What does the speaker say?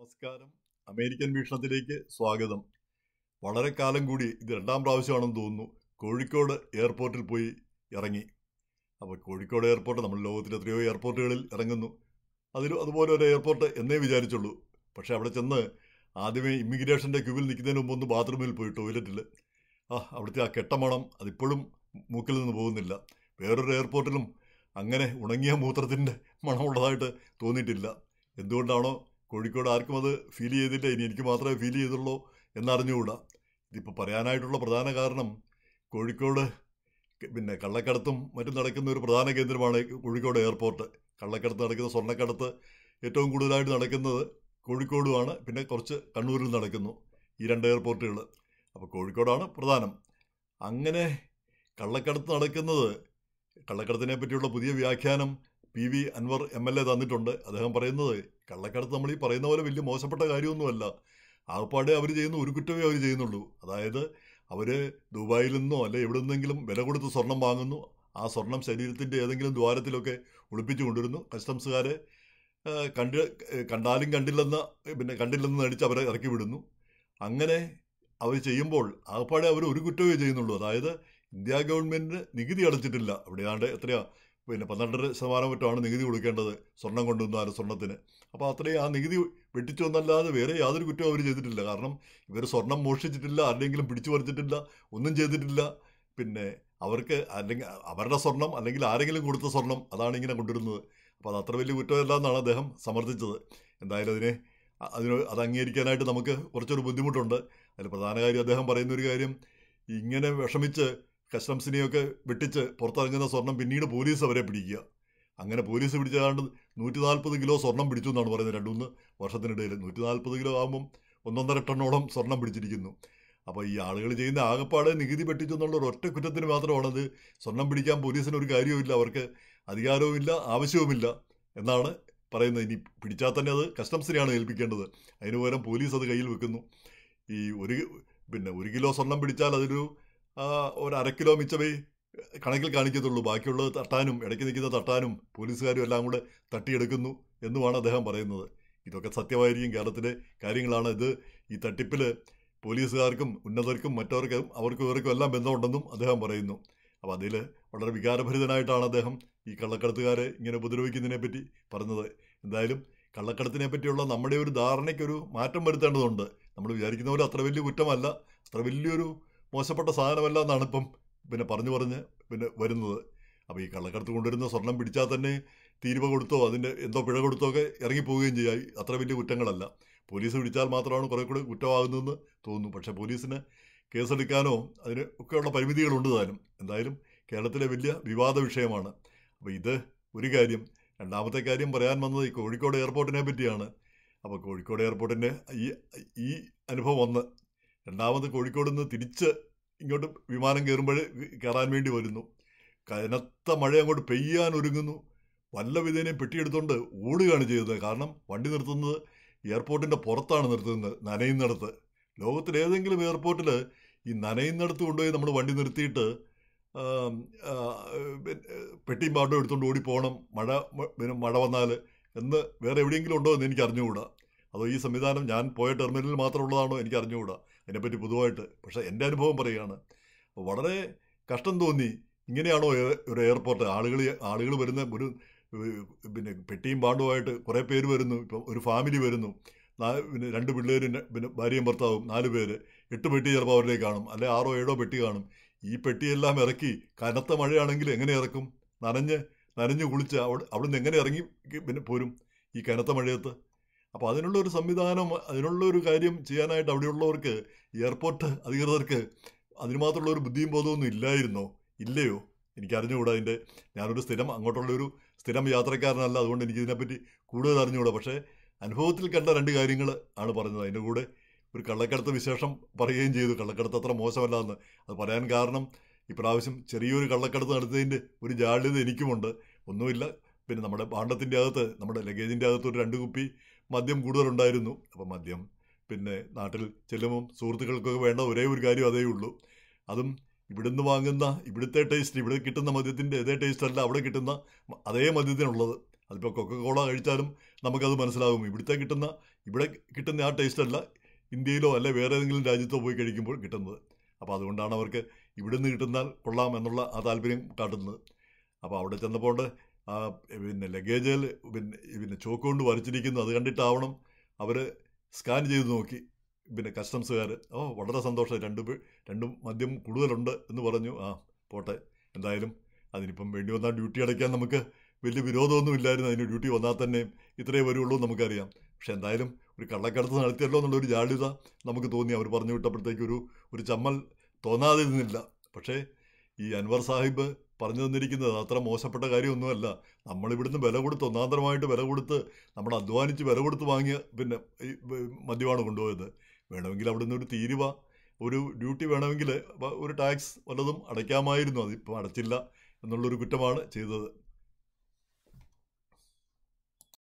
നമസ്കാരം. അമേരിക്കൻ വീക്ഷണത്തിലേക്ക് സ്വാഗതം. വളരെ കാലം കൂടി ഇത് രണ്ടാം പ്രാവശ്യമാണെന്ന് തോന്നുന്നു കോഴിക്കോട് എയർപോർട്ടിൽ പോയി ഇറങ്ങി. അപ്പോൾ കോഴിക്കോട് എയർപോർട്ട് നമ്മൾ ലോകത്തിൽ എത്രയോ എയർപോർട്ടുകളിൽ ഇറങ്ങുന്നു. അതുപോലെ ഒരു എയർപോർട്ട് എന്നേ വിചാരിച്ചുള്ളൂ. പക്ഷേ അവിടെ ചെന്ന് ആദ്യമേ ഇമിഗ്രേഷൻ്റെ ക്യൂവിൽ നിൽക്കുന്നതിന് മുമ്പ് ഒന്ന് ബാത്റൂമിൽ പോയി ടോയ്ലറ്റിൽ അവിടുത്തെ ആ കെട്ടമണം അതിപ്പോഴും മൂക്കിൽ നിന്ന് പോകുന്നില്ല. വേറൊരു എയർപോർട്ടിലും അങ്ങനെ ഉണങ്ങിയ മൂത്രത്തിൻ്റെ മണമുള്ളതായിട്ട് തോന്നിയിട്ടില്ല. എന്തുകൊണ്ടാണോ കോഴിക്കോട് ആർക്കും അത് ഫീൽ ചെയ്തില്ല, ഇനി എനിക്ക് മാത്രമേ ഫീൽ ചെയ്തുള്ളൂ എന്നറിഞ്ഞുകൂടാ. ഇതിപ്പോൾ പറയാനായിട്ടുള്ള പ്രധാന കാരണം കോഴിക്കോട് പിന്നെ കള്ളക്കടത്തും മറ്റും നടക്കുന്ന ഒരു പ്രധാന കേന്ദ്രമാണ് കോഴിക്കോട് എയർപോർട്ട്. കള്ളക്കടത്ത് നടക്കുന്ന, സ്വർണ്ണക്കടത്ത് ഏറ്റവും കൂടുതലായിട്ട് നടക്കുന്നത് കോഴിക്കോടുമാണ്. പിന്നെ കുറച്ച് കണ്ണൂരിൽ നടക്കുന്നു. ഈ രണ്ട് എയർപോർട്ടുകൾ. അപ്പോൾ കോഴിക്കോടാണ് പ്രധാനം. അങ്ങനെ കള്ളക്കടത്ത് നടക്കുന്നത്, കള്ളക്കടത്തിനെ പറ്റിയുള്ള പുതിയ വ്യാഖ്യാനം PV അൻവർ MLA തന്നിട്ടുണ്ട്. അദ്ദേഹം പറയുന്നത് കള്ളക്കടത്ത് നമ്മൾ ഈ പറയുന്ന പോലെ വലിയ മോശപ്പെട്ട കാര്യമൊന്നുമല്ല. ആകപ്പാടെ അവർ ചെയ്യുന്ന ഒരു കുറ്റമേ അവർ ചെയ്യുന്നുള്ളൂ. അതായത് അവർ ദുബായിൽ നിന്നോ അല്ലെ എവിടെ നിന്നെങ്കിലും വില കൊടുത്ത് സ്വർണം വാങ്ങുന്നു. ആ സ്വർണം ശരീരത്തിൻ്റെ ഏതെങ്കിലും ദ്വാരത്തിലൊക്കെ ഒളിപ്പിച്ചു കൊണ്ടുവരുന്നു. കസ്റ്റംസുകാരെ കണ്ടാലും കണ്ടില്ലെന്ന് നടിച്ച് അവരെ ഇറക്കി വിടുന്നു. അങ്ങനെ അവർ ചെയ്യുമ്പോൾ ആകപ്പാടെ അവർ ഒരു കുറ്റമേ ചെയ്യുന്നുള്ളൂ. അതായത് ഇന്ത്യ ഗവൺമെൻറ്റിന് നികുതി അടച്ചിട്ടില്ല. അവിടെയാണ്ട് എത്രയാ 12% മറ്റാണ് നികുതി കൊടുക്കേണ്ടത് സ്വർണം കൊണ്ടുവന്നാലും സ്വർണത്തിന്. അപ്പോൾ അത്രയും ആ നികുതി വെട്ടിച്ചു എന്നല്ലാതെ വേറെ യാതൊരു കുറ്റവും അവർ ചെയ്തിട്ടില്ല. കാരണം ഇവർ സ്വർണം മോഷ്ടിച്ചിട്ടില്ല, ആരുടെയെങ്കിലും പിടിച്ചു പറിച്ചിട്ടില്ല, ഒന്നും ചെയ്തിട്ടില്ല. പിന്നെ അവർക്ക് അല്ലെങ്കിൽ അവരുടെ സ്വർണം അല്ലെങ്കിൽ ആരെങ്കിലും കൊടുത്ത സ്വർണം അതാണ് ഇങ്ങനെ കൊണ്ടുവരുന്നത്. അപ്പോൾ അത് അത്ര വലിയ കുറ്റമല്ല എന്നാണ് അദ്ദേഹം സമർത്ഥിച്ചത്. എന്തായാലും അത് അംഗീകരിക്കാനായിട്ട് നമുക്ക് കുറച്ചൊരു ബുദ്ധിമുട്ടുണ്ട്. അതിൽ പ്രധാന കാര്യം അദ്ദേഹം പറയുന്നൊരു കാര്യം, ഇങ്ങനെ വിഷമിച്ച് കസ്റ്റംസിനെയൊക്കെ വെട്ടിച്ച് പുറത്തിറങ്ങുന്ന സ്വർണം പിന്നീട് പോലീസ് അവരെ പിടിക്കുക. അങ്ങനെ പോലീസ് പിടിച്ചാണ്ട് 140 കിലോ സ്വർണം പിടിച്ചു എന്നാണ് പറയുന്നത്. 2-3 വർഷത്തിനിടയിൽ 140 കിലോ ആകുമ്പം 1.5 ടണ്ണോളം സ്വർണം പിടിച്ചിരിക്കുന്നു. അപ്പോൾ ഈ ആളുകൾ ചെയ്യുന്ന ആകപ്പാടെ നികുതി വെട്ടിച്ചു എന്നുള്ള ഒരൊറ്റ കുറ്റത്തിന് മാത്രമാണത്. സ്വർണം പിടിക്കാൻ പോലീസിന് ഒരു കാര്യവുമില്ല, അവർക്ക് അധികാരവുമില്ല, ആവശ്യവുമില്ല എന്നാണ് പറയുന്നത്. ഇനി പിടിച്ചാൽ തന്നെ അത് കസ്റ്റംസിനെയാണ് ഏൽപ്പിക്കേണ്ടത്. അതിന് പകരം പോലീസ് അത് കയ്യിൽ വെക്കുന്നു. ഈ ഒരു കിലോ സ്വർണം പിടിച്ചാൽ അതൊരു 1/2 കിലോ മിച്ചമേ കണക്കിൽ കാണിക്കത്തുള്ളൂ. ബാക്കിയുള്ളത് തട്ടാനും ഇടയ്ക്ക് നിൽക്കുന്ന തട്ടാനും പോലീസുകാരും എല്ലാം കൂടെ തട്ടിയെടുക്കുന്നു എന്നുമാണ് അദ്ദേഹം പറയുന്നത്. ഇതൊക്കെ സത്യമായിരിക്കും, കേരളത്തിലെ കാര്യങ്ങളാണ് ഇത്. ഈ തട്ടിപ്പിൽ പോലീസുകാർക്കും ഉന്നതർക്കും മറ്റവർക്കും ഇവർക്കും എല്ലാം ബന്ധമുണ്ടെന്നും അദ്ദേഹം പറയുന്നു. അപ്പോൾ അതിൽ വളരെ വികാരഭരിതനായിട്ടാണ് അദ്ദേഹം ഈ കള്ളക്കടത്തുകാരെ ഇങ്ങനെ ഉപദ്രവിക്കുന്നതിനെ പറ്റി പറഞ്ഞത്. എന്തായാലും കള്ളക്കടത്തിനെ പറ്റിയുള്ള നമ്മുടെ ഒരു ധാരണയ്ക്കൊരു മാറ്റം വരുത്തേണ്ടതുണ്ട്. നമ്മൾ വിചാരിക്കുന്ന പോലെ അത്ര വലിയ കുറ്റമല്ല, അത്ര വലിയൊരു മോശപ്പെട്ട സാധനമല്ല എന്നാണ് ഇപ്പം പറഞ്ഞ് വരുന്നത്. അപ്പോൾ ഈ കള്ളക്കടത്ത് കൊണ്ടുവരുന്ന സ്വർണം പിടിച്ചാൽ തന്നെ തീരുവ കൊടുത്തോ അതിൻ്റെ എന്തോ പിഴ കൊടുത്തോ ഒക്കെ ഇറങ്ങിപ്പോവുകയും ചെയ്യാം. അത്ര വലിയ കുറ്റങ്ങളല്ല. പോലീസ് പിടിച്ചാൽ മാത്രമാണ് കുറേ കൂടി കുറ്റമാകുന്നതെന്ന് തോന്നുന്നു. പക്ഷേ പോലീസിന് കേസെടുക്കാനോ അതിന് ഒക്കെയുള്ള പരിമിതികളുണ്ട് താനും. എന്തായാലും കേരളത്തിലെ വലിയ വിവാദ വിഷയമാണ്. അപ്പോൾ ഇത് ഒരു കാര്യം. രണ്ടാമത്തെ കാര്യം പറയാൻ വന്നത് ഈ കോഴിക്കോട് എയർപോർട്ടിനെ പറ്റിയാണ്. അപ്പോൾ കോഴിക്കോട് എയർപോർട്ടിൻ്റെ ഈ അനുഭവം ഒന്ന്. രണ്ടാമത് കോഴിക്കോട് നിന്ന് തിരിച്ച് ഇങ്ങോട്ട് വിമാനം കയറാൻ വേണ്ടി വരുന്നു. കനത്ത മഴ അങ്ങോട്ട് പെയ്യാൻ ഒരുങ്ങുന്നു. വല്ല വിധേനയും പെട്ടിയെടുത്തുകൊണ്ട് ഓടുകയാണ് ചെയ്തത്. കാരണം വണ്ടി നിർത്തുന്നത് എയർപോർട്ടിൻ്റെ പുറത്താണ് നിർത്തുന്നത്, നനയുന്നിടത്ത്. ലോകത്തിലേതെങ്കിലും എയർപോർട്ടിൽ ഈ നനയുന്നിടത്ത് കൊണ്ടുപോയി നമ്മൾ വണ്ടി നിർത്തിയിട്ട് പെട്ടിയും പാട്ടും എടുത്തുകൊണ്ട് ഓടിപ്പോകണം മഴ വന്നാൽ എന്ന് വേറെ എവിടെയെങ്കിലും ഉണ്ടോ എന്ന് എനിക്ക് അറിഞ്ഞുകൂടാ. അതോ ഈ സംവിധാനം ഞാൻ പോയ ടെർമിനലിൽ മാത്രമുള്ളതാണോ എനിക്ക് അറിഞ്ഞുകൂടാ അതിനെപ്പറ്റി പൊതുവായിട്ട്. പക്ഷേ എൻ്റെ അനുഭവം പറയുകയാണ്. വളരെ കഷ്ടം തോന്നി. ഇങ്ങനെയാണോ ഒരു എയർപോർട്ട്? ആളുകൾ വരുന്ന ഒരു പെട്ടിയും പാണ്ടുമായിട്ട് കുറേ പേര് വരുന്നു. ഇപ്പം ഒരു ഫാമിലി വരുന്നു, 2 പിള്ളേരും ഭാര്യയും ഭർത്താവും 4 പേര്. 8 പെട്ടി ചിലപ്പോൾ അവരിലേക്ക് കാണും, അല്ലെ 6-7 പെട്ടി കാണും. ഈ പെട്ടിയെല്ലാം ഇറക്കി കനത്ത മഴയാണെങ്കിൽ എങ്ങനെ ഇറക്കും? നനഞ്ഞ് കുളിച്ച് അവിടുന്ന് എങ്ങനെ ഇറങ്ങി പോരും ഈ കനത്ത മഴയത്ത്? അപ്പോൾ അതിനുള്ളൊരു സംവിധാനം, അതിനുള്ളൊരു കാര്യം ചെയ്യാനായിട്ട് അവിടെയുള്ളവർക്ക്, എയർപോർട്ട് അധികൃതർക്ക് അതിന് മാത്രമുള്ള ഒരു ബുദ്ധിയും ബോധമൊന്നും ഇല്ലായിരുന്നോ? ഇല്ലയോ? എനിക്കറിഞ്ഞുകൂടാ. ഞാനൊരു അങ്ങോട്ടുള്ളൊരു സ്ഥിരം യാത്രക്കാരനല്ല, അതുകൊണ്ട് എനിക്കിതിനെപ്പറ്റി കൂടുതൽ അറിഞ്ഞുകൂടാ. പക്ഷേ അനുഭവത്തിൽ കണ്ട 2 കാര്യങ്ങൾ ആണ് പറഞ്ഞത്. അതിൻ്റെ കൂടെ ഒരു കള്ളക്കടത്ത് വിശേഷം പറയുകയും ചെയ്തു. കള്ളക്കടത്ത് അത്ര മോശമല്ല എന്ന്. അത് പറയാൻ കാരണം ഇപ്രാവശ്യം ചെറിയൊരു കള്ളക്കടത്ത് നടത്തിയതിൻ്റെ ഒരു ജാള്യത എനിക്കുമുണ്ട്. ഒന്നുമില്ല, നമ്മുടെ ഭാണ്ഡത്തിൻ്റെ അകത്ത്, നമ്മുടെ ലഗേജിൻ്റെ അകത്ത് ഒരു 2 കുപ്പി മദ്യം കൂടുതലുണ്ടായിരുന്നു. അപ്പോൾ മദ്യം നാട്ടിൽ ചെല്ലുമ്പം സുഹൃത്തുക്കൾക്കൊക്കെ വേണ്ട ഒരേ ഒരു കാര്യം അതേ ഉള്ളൂ. അതും ഇവിടുന്ന് വാങ്ങുന്ന ഇവിടുത്തെ ടേസ്റ്റ്, ഇവിടെ കിട്ടുന്ന മദ്യത്തിൻ്റെ അതേ ടേസ്റ്റ് അല്ല അവിടെ കിട്ടുന്ന അതേ മദ്യത്തിനുള്ളത്. അതിപ്പോൾ കൊക്കക്കോള കഴിച്ചാലും നമുക്കത് മനസ്സിലാകും. ഇവിടുത്തെ കിട്ടുന്ന ഇവിടെ കിട്ടുന്ന ആ ടേസ്റ്റ് അല്ല ഇന്ത്യയിലോ അല്ലെ വേറെ ഏതെങ്കിലും രാജ്യത്തോ പോയി കഴിക്കുമ്പോൾ കിട്ടുന്നത്. അപ്പോൾ അതുകൊണ്ടാണ് അവർക്ക് ഇവിടുന്ന് കിട്ടുന്നാൽ കൊള്ളാം എന്നുള്ള ആ താല്പര്യം കാട്ടുന്നത്. അപ്പോൾ അവിടെ ചെന്നപ്പോൾ പിന്നെ ലഗേജിൽ പിന്നെ ചോക്ക് കൊണ്ട് വരച്ചിരിക്കുന്നു. അത് കണ്ടിട്ടാവണം അവർ സ്കാൻ ചെയ്ത് നോക്കി കസ്റ്റംസുകാർ. വളരെ സന്തോഷം, രണ്ടും മദ്യം കൂടുതലുണ്ട് എന്ന് പറഞ്ഞു. പോട്ടെ, എന്തായാലും അതിനിപ്പം വേണ്ടി വന്നാൽ ഡ്യൂട്ടി അടയ്ക്കാൻ നമുക്ക് വലിയ വിരോധമൊന്നും ഇല്ലായിരുന്നു. അതിന് ഡ്യൂട്ടി വന്നാൽ തന്നെ ഇത്രയേ വരുള്ളൂ നമുക്കറിയാം. പക്ഷെ എന്തായാലും ഒരു കള്ളക്കടത്ത് നടത്തിയല്ലോ എന്നുള്ളൊരു ജാള്യത നമുക്ക് തോന്നി. അവർ പറഞ്ഞു വിട്ടപ്പോഴത്തേക്ക് ഒരു ചമ്മൽ തോന്നാതിരുന്നില്ല. പക്ഷേ ഈ അൻവർ സാഹിബ് പറഞ്ഞു തന്നിരിക്കുന്നത് അത്ര മോശപ്പെട്ട കാര്യമൊന്നുമല്ല. നമ്മളിവിടുന്ന് വില കൊടുത്ത്, ഒന്നാന്തരമായിട്ട് വില കൊടുത്ത്, നമ്മൾ അധ്വാനിച്ച് വില കൊടുത്ത് വാങ്ങിയ ഈ മദ്യമാണ് കൊണ്ടുപോയത്. വേണമെങ്കിൽ അവിടുന്ന് ഒരു തീരുവ, ഒരു ഡ്യൂട്ടി വേണമെങ്കിൽ ഒരു ടാക്സ് വല്ലതും അടയ്ക്കാമായിരുന്നു. അതിപ്പോൾ അടച്ചില്ല എന്നുള്ളൊരു കുറ്റമാണ് ചെയ്തത്.